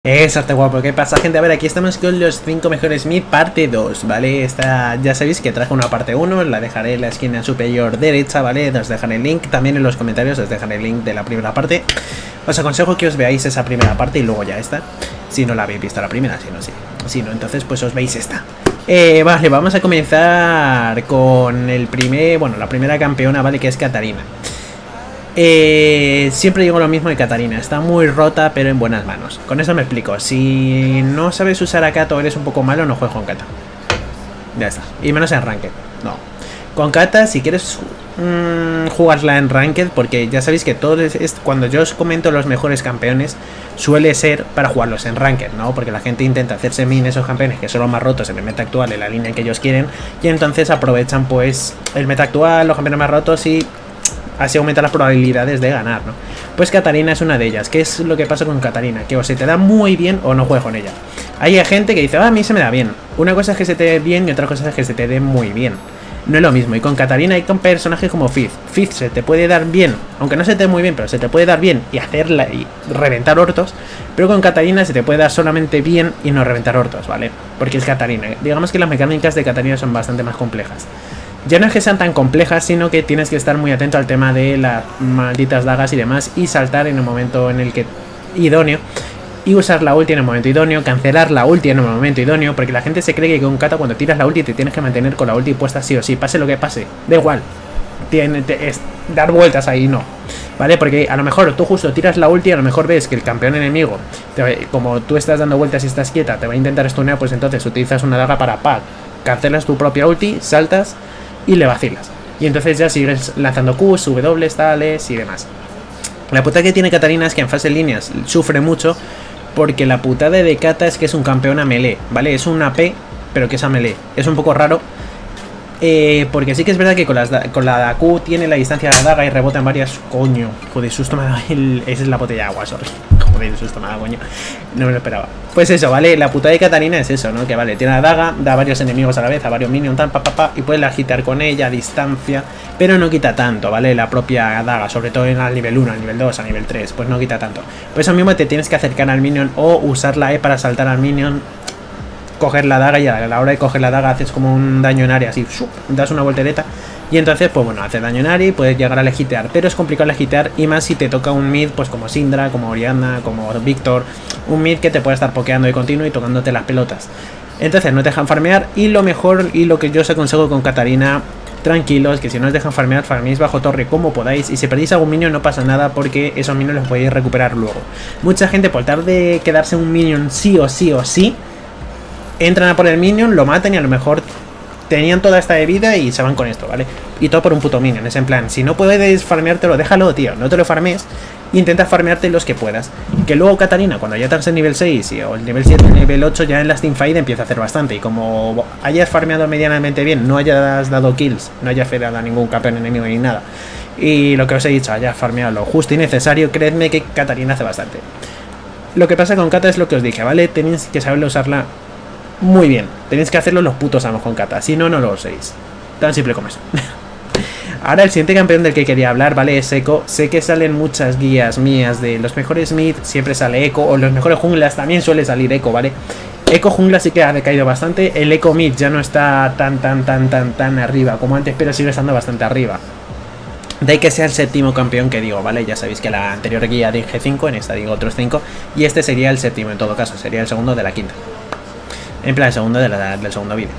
Exacto, guapo. ¿Qué pasa, gente? A ver, aquí estamos con los 5 mejores mid parte 2, ¿vale? Esta, ya sabéis que traje una parte 1, la dejaré en la esquina superior derecha, ¿vale? Os dejaré el link, también en los comentarios os dejaré el link de la primera parte. Os aconsejo que os veáis esa primera parte y luego ya esta, si no la habéis visto la primera, si no, sí. Si no, entonces pues os veis esta. Vale, vamos a comenzar con el la primera campeona, ¿vale? Que es Katarina. Siempre digo lo mismo de Katarina, está muy rota pero en buenas manos. Con eso me explico, si no sabes usar a Kata o eres un poco malo, no juegues con Kata. Ya está, y menos en Ranked, no. Con Kata, si quieres jugarla en Ranked, porque ya sabéis que todo cuando yo os comento los mejores campeones, suele ser para jugarlos en Ranked, ¿no? Porque la gente intenta hacerse min esos campeones que son los más rotos en el meta actual, en la línea que ellos quieren, y entonces aprovechan pues el meta actual, los campeones más rotos y así aumenta las probabilidades de ganar, ¿no? Pues Katarina es una de ellas. ¿Qué es lo que pasa con Katarina? Que o se te da muy bien o no juegas con ella. Hay gente que dice, a mí se me da bien. Una cosa es que se te dé bien y otra cosa es que se te dé muy bien. No es lo mismo. Y con Katarina hay con personajes como Fizz. Fizz se te puede dar bien, aunque no se te dé muy bien, pero se te puede dar bien y hacerla y reventar hortos. Pero con Katarina se te puede dar solamente bien y no reventar hortos, ¿vale? Porque es Katarina. Digamos que las mecánicas de Katarina son bastante más complejas. Ya no es que sean tan complejas, sino que tienes que estar muy atento al tema de las malditas dagas y demás, y saltar en el momento en el que idóneo, y usar la ulti en el momento idóneo, cancelar la ulti en el momento idóneo, porque la gente se cree que con Kata cuando tiras la ulti te tienes que mantener con la ulti puesta sí o sí, pase lo que pase, da igual, es dar vueltas ahí, no, ¿vale? Porque a lo mejor tú justo tiras la ulti y a lo mejor ves que el campeón enemigo, como tú estás dando vueltas y estás quieta, te va a intentar stunear, pues entonces utilizas una daga para cancelas tu propia ulti, saltas y le vacilas. Y entonces ya sigues lanzando Qs, W, tales y demás. La putada que tiene Katarina es que en fase líneas sufre mucho, porque la putada de Kata es que es un campeón a melee, ¿vale? Es un AP, pero que es a melee. Es un poco raro, porque sí que es verdad que con la Q tiene la distancia de la daga y rebota en varias... Coño, joder, susto me ha dado esa es la botella de agua, sorry. Joder, susto me ha dado, coño. No me lo esperaba. Pues eso, ¿vale? La putada de Katarina es eso, ¿no? Que vale, tiene la daga, da a varios enemigos a la vez, a varios minions, tal, y puedes agitar con ella a distancia, pero no quita tanto, ¿vale? La propia daga, sobre todo en al nivel 1, al nivel 2, al nivel 3, pues no quita tanto. Por eso mismo te tienes que acercar al minion o usar la E para saltar al minion, coger la daga, y a la hora de coger la daga haces como un daño en área, así, das una voltereta y entonces pues bueno, hace daño en área y puedes llegar a legitear, pero es complicado legitear, y más si te toca un mid pues como Syndra, como Orianna, como Víctor, un mid que te puede estar pokeando de continuo y tocándote las pelotas, entonces no te dejan farmear. Y lo mejor y lo que yo os aconsejo con Katarina, tranquilos, que si no os dejan farmear, farméis bajo torre como podáis, y si perdéis algún minion no pasa nada, porque esos minions los podéis recuperar luego. Mucha gente por tratar de quedarse un minion sí o sí, entran a por el minion, lo matan y a lo mejor tenían toda esta de vida y se van con esto, ¿vale? Y todo por un puto minion, es en plan, si no puedes farmeártelo, déjalo, tío, no te lo farmes, intenta farmearte los que puedas. Que luego Katarina, cuando ya estás en nivel 6 o el nivel 7, el nivel 8, ya en las teamfight empieza a hacer bastante, y como hayas farmeado medianamente bien, no hayas dado kills, no hayas federado a ningún campeón enemigo ni nada, y lo que os he dicho, hayas farmeado lo justo y necesario, creedme que Katarina hace bastante. Lo que pasa con Kata es lo que os dije, ¿vale? Tenéis que saberlo usarla muy bien, tenéis que hacerlo los putos amos con Kata, si no, no lo uséis. Tan simple como eso. Ahora el siguiente campeón del que quería hablar, ¿vale? Es Echo. Sé que salen muchas guías mías de los mejores mid, siempre sale Echo, o los mejores junglas también suele salir Echo, ¿vale? Echo jungla sí que ha decaído bastante, el Echo mid ya no está tan arriba como antes, pero sigue estando bastante arriba. De ahí que sea el séptimo campeón que digo, ¿vale? Ya sabéis que la anterior guía dije 5, en esta digo otros 5, y este sería el séptimo en todo caso, sería el segundo de la quinta. En plan, el segundo del segundo vídeo.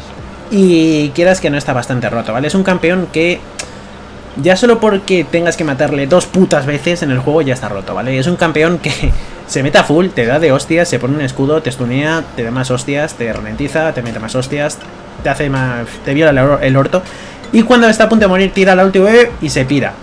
Y quieras que no, está bastante roto, ¿vale? Es un campeón que ya solo porque tengas que matarle 2 putas veces en el juego ya está roto, ¿vale? Es un campeón que se mete a full, te da de hostias, se pone un escudo, te stunea, te da más hostias, te ralentiza, te mete más hostias, te hace más, te viola el orto, y cuando está a punto de morir tira la última y se pira.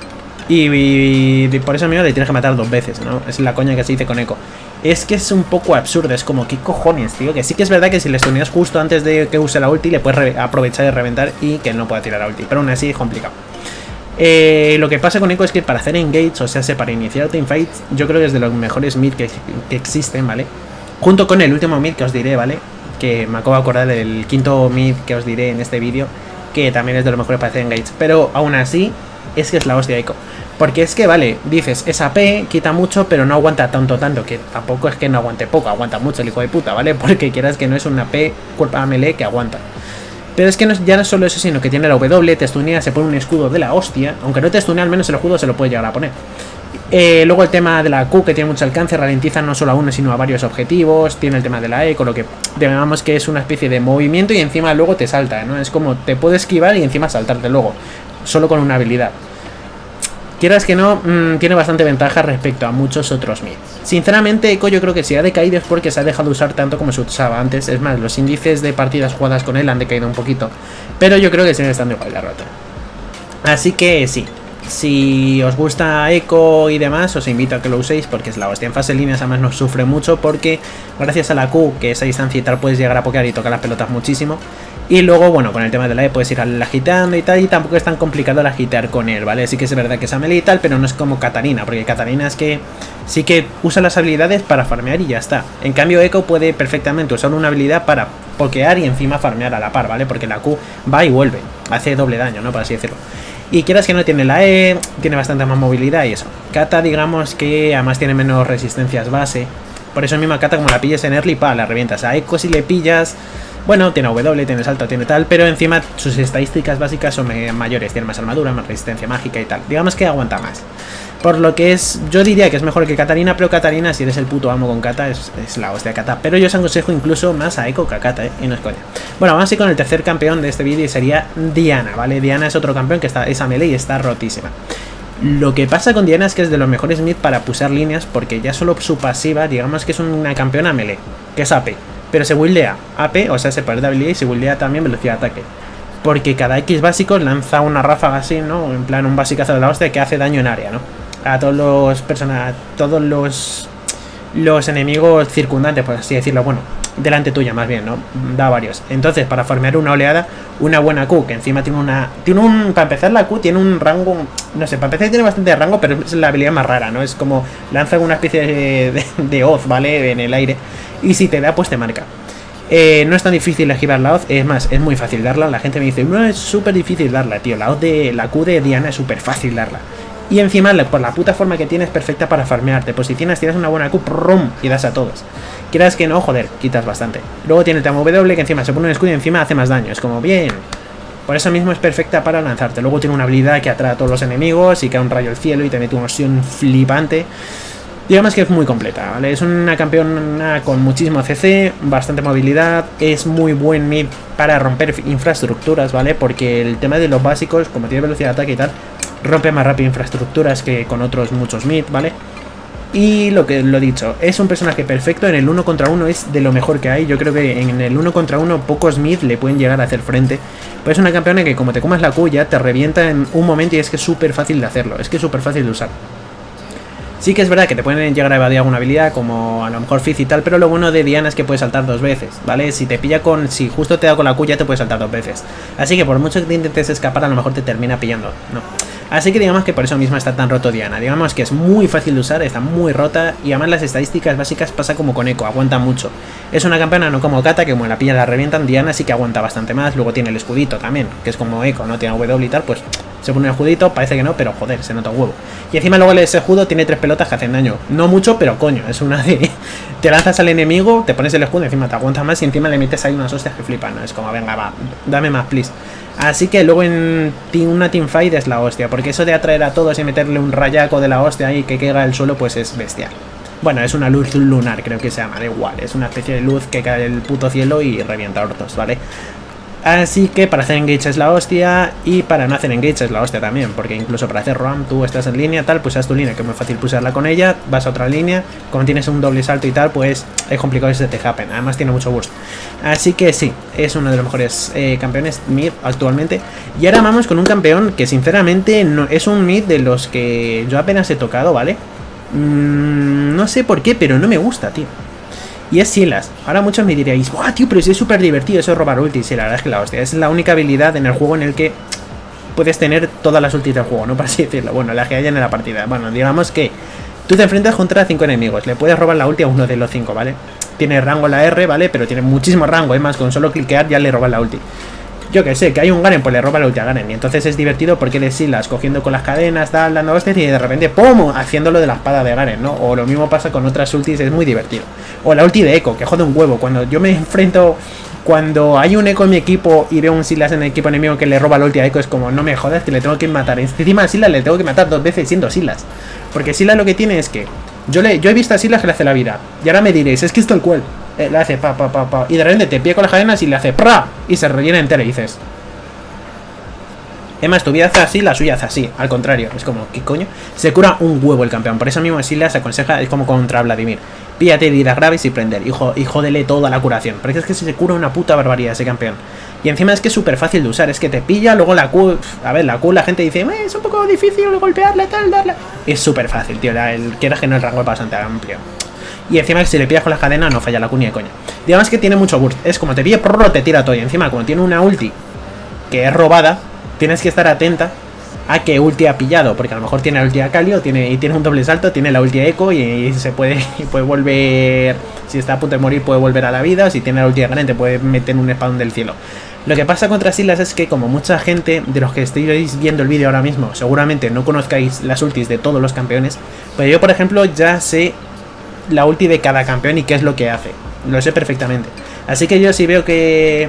Y por eso mismo le tienes que matar 2 veces, ¿no? Es la coña que se dice con Echo. Es que es un poco absurdo, es como, ¿qué cojones, tío? Que sí que es verdad que si le stuneas justo antes de que use la ulti, le puedes aprovechar y reventar y que él no pueda tirar la ulti, pero aún así es complicado. Lo que pasa con Echo es que para hacer engage, o sea, para iniciar teamfights, yo creo que es de los mejores mid que existen, ¿vale? Junto con el último mid que os diré, ¿vale? Que me acabo de acordar del quinto mid que os diré en este vídeo, que también es de los mejores para hacer engage, pero aún así es que es la hostia Eiko. Porque es que, vale, dices, es AP, quita mucho, pero no aguanta tanto, que tampoco es que no aguante poco, aguanta mucho el hijo de puta, ¿vale? Porque quieras que no es un AP cuerpo a melee que aguanta. Pero es que ya no es solo eso, sino que tiene la W, te stunea, se pone un escudo de la hostia. Aunque no te stunea, al menos el escudo se lo puede llegar a poner. Luego el tema de la Q, que tiene mucho alcance, ralentiza no solo a uno, sino a varios objetivos. Tiene el tema de la E, con lo que digamos que es una especie de movimiento y encima luego te salta, ¿no? Es como te puede esquivar y encima saltarte luego, solo con una habilidad. Quieras que no, tiene bastante ventaja respecto a muchos otros mid. Sinceramente, Eiko yo creo que si ha decaído es porque se ha dejado usar tanto como se usaba antes. Es más, los índices de partidas jugadas con él han decaído un poquito. Pero yo creo que sigue estando igual de rota. Así que sí, si os gusta Eiko y demás, os invito a que lo uséis porque es la hostia. En fase líneas además no sufre mucho porque gracias a la Q, que esa distancia y tal, puedes llegar a pokear y tocar las pelotas muchísimo. Y luego, bueno, con el tema de la E puedes ir agitando y tal, y tampoco es tan complicado el agitear con él, ¿vale? Sí que es verdad que es a melee y tal, pero no es como Katarina, porque Katarina es que sí que usa las habilidades para farmear y ya está. En cambio, Eiko puede perfectamente usar una habilidad para pokear y encima farmear a la par, ¿vale? Porque la Q va y vuelve, hace doble daño, ¿no? Por así decirlo. Y quieras que no, tiene la E, tiene bastante más movilidad y eso. Kata, digamos que además tiene menos resistencias base. Por eso mismo a Kata, como la pilles en early, la revientas. A Eiko si le pillas... Bueno, tiene W, tiene salto, tiene tal, pero encima sus estadísticas básicas son mayores. Tiene más armadura, más resistencia mágica y tal. Digamos que aguanta más. Por lo que es, yo diría que es mejor que Katarina, pero Katarina, si eres el puto amo con Kata, es la hostia Kata. Pero yo os aconsejo incluso más a Eiko que a Kata, y no es coña. Bueno, vamos a ir con el tercer campeón de este vídeo y sería Diana, ¿vale? Diana es otro campeón que es a melee y está rotísima. Lo que pasa con Diana es que es de los mejores mid para pusar líneas, porque ya solo su pasiva, digamos que es una campeona melee, que es AP. Pero se buildea AP, o sea, se poder de habilidad y se buildea también velocidad de ataque. Porque cada X básico lanza una ráfaga así, ¿no? En plan, un basicazo de la hostia que hace daño en área, ¿no? A todos los enemigos circundantes, por así decirlo. Bueno, delante tuya más bien, ¿no? Da varios. Entonces, para farmear una oleada, una buena Q, que encima para empezar la Q tiene un rango, no sé, para empezar tiene bastante rango, pero es la habilidad más rara, ¿no? Es como lanza una especie de hoz, ¿vale? En el aire. Y si te da, pues te marca. No es tan difícil esquivar la hoz, es más, es muy fácil darla. La gente me dice, no, es súper difícil darla, tío. La Q de Diana es súper fácil darla. Y encima, por la puta forma que tiene, es perfecta para farmear. Te posicionas, tiras una buena Q, ¡prum! Y das a todos. Quieras que no, joder, quitas bastante. Luego tiene el tema W, que encima se pone un escudo y encima hace más daño. Es como, bien. Por eso mismo es perfecta para lanzarte. Luego tiene una habilidad que atrae a todos los enemigos y cae un rayo al cielo y te mete una opción flipante. Digamos que es muy completa, ¿vale? Es una campeona con muchísimo CC, bastante movilidad, es muy buen mid para romper infraestructuras, ¿vale? Porque el tema de los básicos, como tiene velocidad de ataque y tal, rompe más rápido infraestructuras que con otros muchos mid, ¿vale? Y lo dicho, es un personaje perfecto, en el 1 contra 1 es de lo mejor que hay. Yo creo que en el 1 contra 1 pocos mid le pueden llegar a hacer frente. Pero es una campeona que como te comas la Q ya te revienta en un momento y es que es súper fácil de hacerlo, es que es súper fácil de usar. Sí que es verdad que te pueden llegar a evadir alguna habilidad, como a lo mejor Fizz y tal, pero lo bueno de Diana es que puedes saltar 2 veces, ¿vale? Si justo te da con la Q ya te puedes saltar 2 veces. Así que por mucho que te intentes escapar, a lo mejor te termina pillando, ¿no? Así que digamos que por eso mismo está tan roto Diana. Digamos que es muy fácil de usar, está muy rota y además las estadísticas básicas pasa como con Eiko, aguanta mucho. Es una campeona no como Kata, que como la pilla la revientan. Diana sí que aguanta bastante más. Luego tiene el escudito también, que es como Eiko, no tiene W y tal, pues se pone un escudito, parece que no, pero joder, se nota un huevo. Y encima luego ese escudo tiene 3 pelotas que hacen daño. No mucho, pero coño, es una de... Te lanzas al enemigo, te pones el escudo, encima te aguanta más y encima le metes ahí unas hostias que flipan, ¿no? Es como, venga, va, dame más, please. Así que luego en una teamfight es la hostia, porque eso de atraer a todos y meterle un rayaco de la hostia ahí que caiga al suelo, pues es bestial. Bueno, es una luz lunar, creo que se llama, da igual. Es una especie de luz que cae del puto cielo y revienta ortos, ¿vale? Así que para hacer engage es la hostia y para no hacer engage es la hostia también, porque incluso para hacer roam tú estás en línea, tal, pues tu línea, que es muy fácil pulsarla con ella, vas a otra línea, como tienes un doble salto y tal, pues es complicado que se te happen, además tiene mucho burst. Así que sí, es uno de los mejores campeones mid actualmente. Y ahora vamos con un campeón que sinceramente no, es un mid de los que yo apenas he tocado, ¿vale? No sé por qué, pero no me gusta, tío. Y es Sylas. Ahora muchos me diríais, ¡buah, tío! Pero si es súper divertido eso de robar ultis. Y la verdad es que la hostia, es la única habilidad en el juego en el que puedes tener todas las ultis del juego, ¿no? Para así decirlo. Bueno, las que hayan en la partida. Bueno, digamos que tú te enfrentas contra 5 enemigos. Le puedes robar la ulti a uno de los 5, ¿vale? Tiene rango la R, ¿vale? Pero tiene muchísimo rango. Es más, con solo cliquear ya le robas la ulti. yo que sé, que hay un Garen, pues le roba la ulti a Garen. Y entonces es divertido porque eres Silas cogiendo con las cadenas, tal, dando hostias y de repente ¡pum! Haciéndolo de la espada de Garen, ¿no? O lo mismo pasa con otras ultis, es muy divertido. O la ulti de Echo, que jode un huevo. Cuando yo me enfrento, cuando hay un Echo en mi equipo y veo un Silas en el equipo enemigo que le roba la ulti a Echo, es como, no me jodas que le tengo que matar. Encima a Silas le tengo que matar 2 veces siendo Silas. Porque Silas lo que tiene es que yo he visto a Silas que le hace la vida. Y ahora me diréis, es que esto el cual le hace pa. Y de repente te pilla con las cadenas y le hace ¡pra! Y se rellena entera y dices. Además, tu vida hace así, la suya hace así. Al contrario, es como, ¿qué coño? Se cura un huevo el campeón. Por eso mismo Silas aconseja, es como contra Vladimir. Píllate de ir a graves y prender. Y jódele toda la curación. Porque es que se cura una puta barbaridad ese campeón. Y encima es que es súper fácil de usar. Es que te pilla, luego la Q. A ver, la Q la gente dice, es un poco difícil golpearla, tal, darla. Es súper fácil, tío. Quieras que no, el rango es bastante amplio. Y encima si le pillas con las cadenas no falla la Q ni de coña. Digamos que tiene mucho burst. Es como te pilla, te tira todo. Y encima, como tiene una ulti que es robada, tienes que estar atenta a qué ulti ha pillado, porque a lo mejor tiene la ulti a Galio, y tiene un doble salto, tiene la ulti a Echo y se puede volver, si está a punto de morir puede volver a la vida, o si tiene la ulti a Garen te puede meter un espadón del cielo. Lo que pasa contra Silas es que como mucha gente de los que estéis viendo el vídeo ahora mismo seguramente no conozcáis las ultis de todos los campeones, pues yo por ejemplo ya sé la ulti de cada campeón y qué es lo que hace, lo sé perfectamente. Así que yo si veo que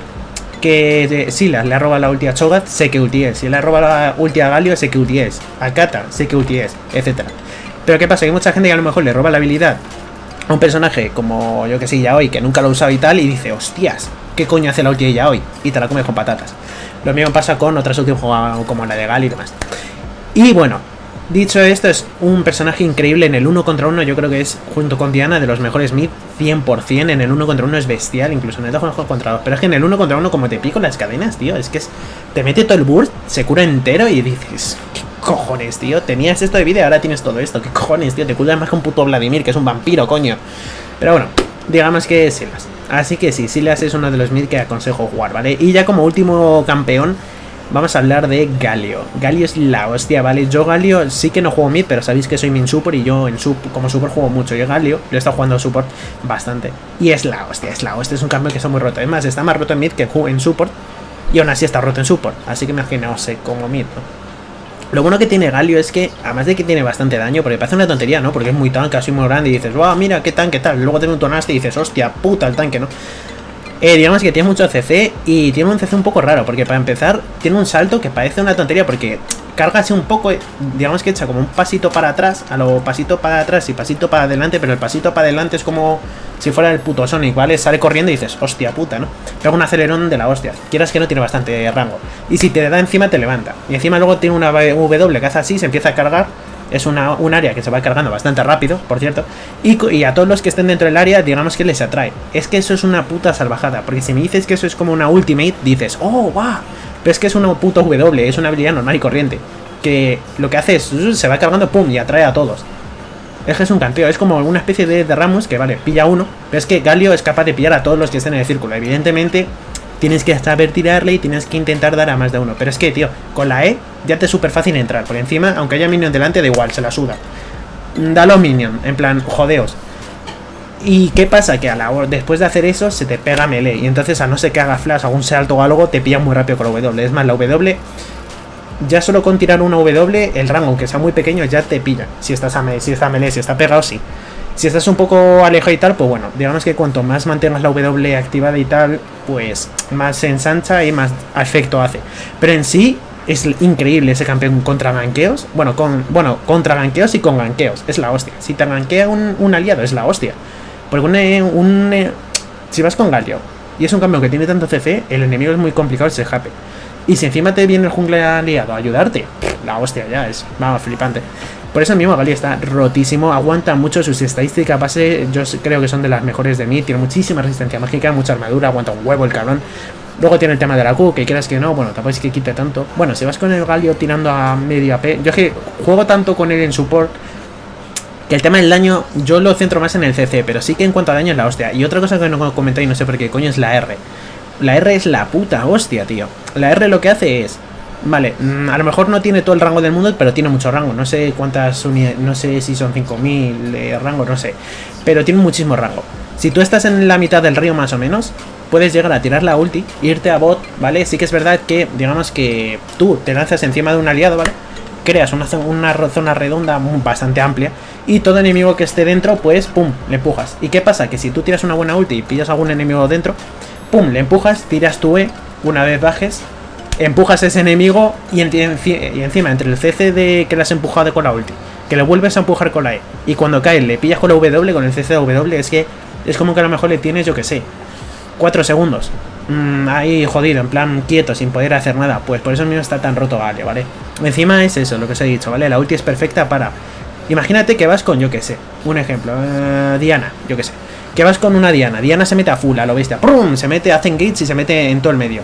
Silas le ha robado la ulti a Cho'Gath, sé que ulti es. Si le ha robado la ulti a Galio, sé que ulti es. A Kata, sé que ulti es, etc. Pero ¿qué pasa? Que hay mucha gente que a lo mejor le roba la habilidad a un personaje como, yo que sé, Yaoi, que nunca lo ha usado y tal, y dice, hostias, ¿qué coño hace la ulti de Yaoi? Y te la comes con patatas. Lo mismo pasa con otras ultis como la de Gal y demás. Y bueno, dicho esto, es un personaje increíble en el 1 contra 1. Yo creo que es, junto con Diana, de los mejores mid, 100%. En el 1 contra 1 es bestial, incluso en el 2 contra 2. Pero es que en el 1 contra 1, como te pico las cadenas, tío, es que te mete todo el burst, se cura entero y dices, ¿qué cojones, tío? Tenías esto de vida y ahora tienes todo esto. ¿Qué cojones, tío? Te cuidas más que un puto Vladimir, que es un vampiro, coño. Pero bueno, digamos que es Silas. Así que sí, Silas es uno de los mid que aconsejo jugar, ¿vale? Y ya como último campeón, vamos a hablar de Galio. Galio es la hostia, ¿vale? Yo Galio sí que no juego mid, pero sabéis que soy min support y yo como support juego mucho. Yo Galio lo he estado jugando support bastante. Y es la hostia, es un cambio que está muy roto. Además, está más roto en mid que en support. Y aún así está roto en support. Así que imaginaos como mid, ¿no? Lo bueno que tiene Galio es que, además de que tiene bastante daño, porque parece una tontería, ¿no? Porque es muy tanque, así muy grande y dices, wow, mira, qué tanque tal. Luego tiene un tonaste y dices, hostia, puta, el tanque, ¿no? Digamos que tiene mucho CC y tiene un CC un poco raro, porque para empezar tiene un salto que parece una tontería porque carga así un poco, digamos que echa como un pasito para atrás, a lo pasito para atrás y pasito para adelante, pero el pasito para adelante es como si fuera el puto Sonic, ¿vale? Sale corriendo y dices, hostia puta, ¿no? Pega un acelerón de la hostia, quieras que no, tiene bastante rango. Y si te da encima te levanta. Y encima luego tiene una W que hace así, se empieza a cargar. Es un área que se va cargando bastante rápido, por cierto. Y a todos los que estén dentro del área, digamos que les atrae. Es que eso es una puta salvajada. Porque si me dices que eso es como una ultimate, dices, oh, guau. Pero es que es una puta W, es una habilidad normal y corriente. Que lo que hace es, se va cargando, pum, y atrae a todos. Es que es un canteo, es como una especie de Ramus que, vale, pilla uno. Pero es que Galio es capaz de pillar a todos los que estén en el círculo. Evidentemente, tienes que saber tirarle y tienes que intentar dar a más de uno. Pero es que, tío, con la E ya te es súper fácil entrar. Por encima, aunque haya minion delante, da igual, se la suda. Da los minion, en plan, jodeos. ¿Y qué pasa? Que después de hacer eso, se te pega melee. Y entonces, a no ser que haga flash, algún salto o algo, te pilla muy rápido con la W. Es más, la W, ya solo con tirar una W, el rango, aunque sea muy pequeño, ya te pilla. Si estás a melee, si está pegado, sí. Si estás un poco alejado y tal, pues bueno, digamos que cuanto más mantengas la W activada y tal, pues más se ensancha y más efecto hace. Pero en sí es increíble ese campeón contra ganqueos. Bueno, contra ganqueos y con ganqueos. Es la hostia. Si te ganquea un aliado, es la hostia. Porque si vas con Galio y es un campeón que tiene tanto CC, el enemigo es muy complicado ese jape. Y si encima te viene el jungla aliado a ayudarte, la hostia ya es, vamos, flipante. Por eso mismo Galio está rotísimo, aguanta mucho, sus estadísticas base yo creo que son de las mejores de mí, tiene muchísima resistencia mágica, mucha armadura, aguanta un huevo el cabrón. Luego tiene el tema de la Q, que quieras que no, bueno, tampoco es que quite tanto. Bueno, si vas con el Galio tirando a medio AP, yo es que juego tanto con él en support, que el tema del daño yo lo centro más en el CC, pero sí que en cuanto a daño es la hostia. Y otra cosa que no comenté y no sé por qué coño es la R. La R es la puta hostia, tío. La R lo que hace es, vale, a lo mejor no tiene todo el rango del mundo, pero tiene mucho rango. No sé cuántas unidades, no sé si son 5000 de rango, no sé. Pero tiene muchísimo rango. Si tú estás en la mitad del río más o menos, puedes llegar a tirar la ulti, irte a bot, ¿vale? Sí que es verdad que, digamos que tú te lanzas encima de un aliado, ¿vale? Creas una zona redonda bastante amplia y todo enemigo que esté dentro, pues, pum, le empujas. ¿Y qué pasa? Que si tú tiras una buena ulti y pillas a algún enemigo dentro, pum, le empujas, tiras tu E, una vez bajes, empujas a ese enemigo y encima entre el CC de que le has empujado con la ulti, que le vuelves a empujar con la E, y cuando cae le pillas con la W, con el CC de W, es que es como que a lo mejor le tienes, yo que sé, 4 segundos. Ahí jodido, en plan quieto, sin poder hacer nada. Pues por eso mismo está tan roto Galio, ¿vale? Encima es eso, lo que os he dicho, ¿vale? La ulti es perfecta para... Imagínate que vas con, yo que sé, un ejemplo, Diana, yo que sé. Que vas con una Diana. Diana se mete a full, a lo bestia. ¡Prum! Se mete, hace engage y se mete en todo el medio.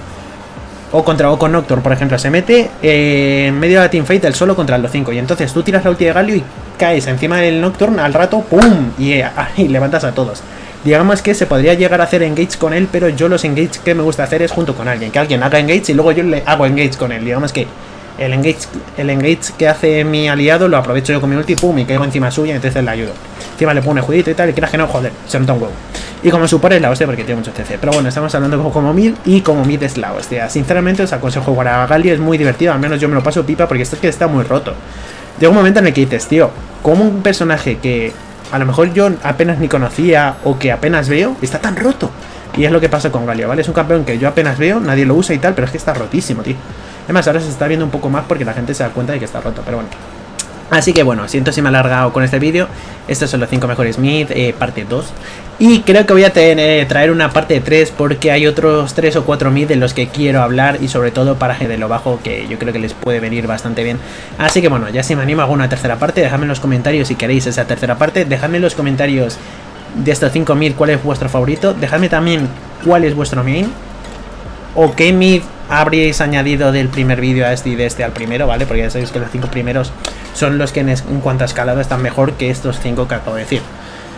O con Nocturne, por ejemplo. Se mete en medio de la teamfight el solo contra los 5. Y entonces tú tiras la ulti de Galio y caes encima del Nocturne al rato, ¡pum! Y levantas a todos. Digamos que se podría llegar a hacer engage con él, pero yo los engage que me gusta hacer es junto con alguien. Que alguien haga engage y luego yo le hago engage con él. Digamos que el engage que hace mi aliado lo aprovecho yo con mi ulti, pum, y caigo encima suya y entonces le ayudo. Encima le pongo un escudito y tal, y creas que no, joder, se nota un huevo. Y como support es la hostia porque tiene mucho CC. Pero bueno, estamos hablando como mid, y como mid es la hostia. Sinceramente os aconsejo jugar a Galio, es muy divertido, al menos yo me lo paso pipa porque esto es que está muy roto. Llega un momento en el que dices, tío, como un personaje que a lo mejor yo apenas ni conocía o que apenas veo, está tan roto. Y es lo que pasa con Galio, ¿vale? Es un campeón que yo apenas veo, nadie lo usa y tal, pero es que está rotísimo, tío. Además, ahora se está viendo un poco más porque la gente se da cuenta de que está roto, pero bueno. Así que bueno, siento si me he alargado con este vídeo. Estos son los 5 mejores mid, parte 2. Y creo que voy a traer una parte 3 porque hay otros 3 o 4 mid de los que quiero hablar. Y sobre todo para de lo bajo, que yo creo que les puede venir bastante bien. Así que bueno, ya si me animo a alguna tercera parte, dejadme en los comentarios si queréis esa tercera parte. Dejadme en los comentarios de estos 5 mid cuál es vuestro favorito. Dejadme también cuál es vuestro main. O qué mid habríais añadido del primer vídeo a este y de este al primero, ¿vale? Porque ya sabéis que los 5 primeros son los que en cuanto a escalado están mejor que estos 5 que acabo de decir.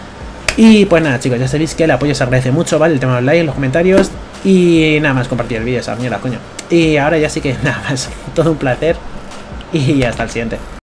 Y pues nada, chicos, ya sabéis que el apoyo se agradece mucho, ¿vale? El tema de los likes, los comentarios y nada más, compartir el vídeo, esa mierda, coño. Y ahora ya sí que nada más, todo un placer y hasta el siguiente.